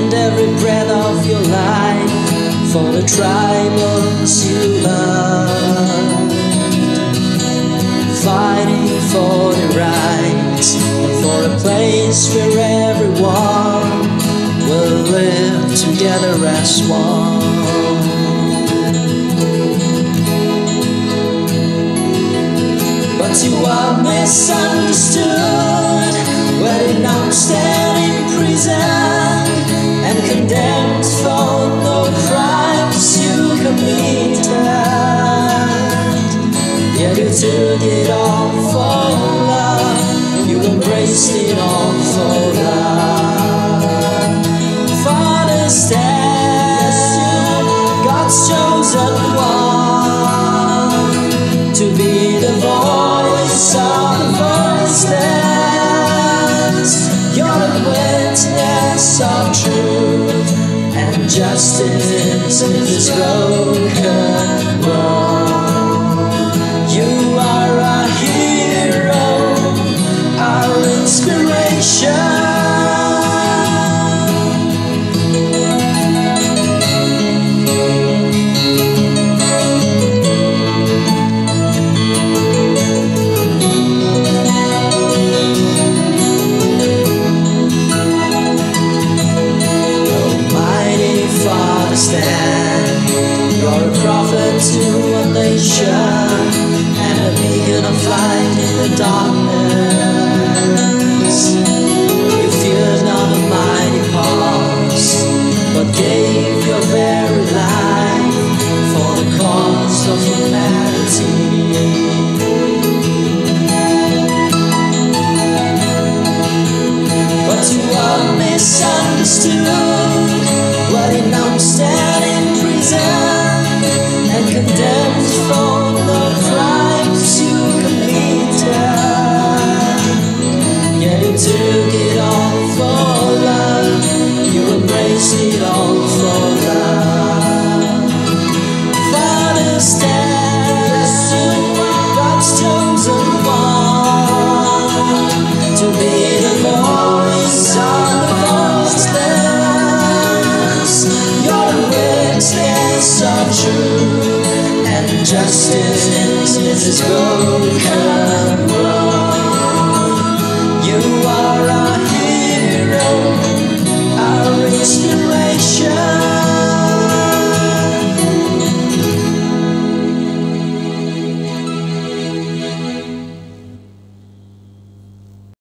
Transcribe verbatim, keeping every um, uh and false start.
spend every breath of your life for the tribals you love, fighting for the rights and for a place where everyone will live together as one. But you are misunderstood, were denounced and imprisoned and condemned for no crimes you committed. Yet you took it all for love, you embraced it all for love. Father, stand, God's chosen one, to be the voice of the voiceless. You're the witness of truth and justice in this broken world. You are our hero, our inspiration. Stand. You're a prophet to a nation and a beacon of light in the darkness. You feared not a mighty cause, but gave your very life for the cause of humanity. But you are misunderstood, were denounced and imprisoned and condemned for the crimes you committed. Yet you took it all for love, you embraced it all for love. Father, stand, God's chosen one, to be the voice of the voiceless. You're the witness of truth and justice in this broken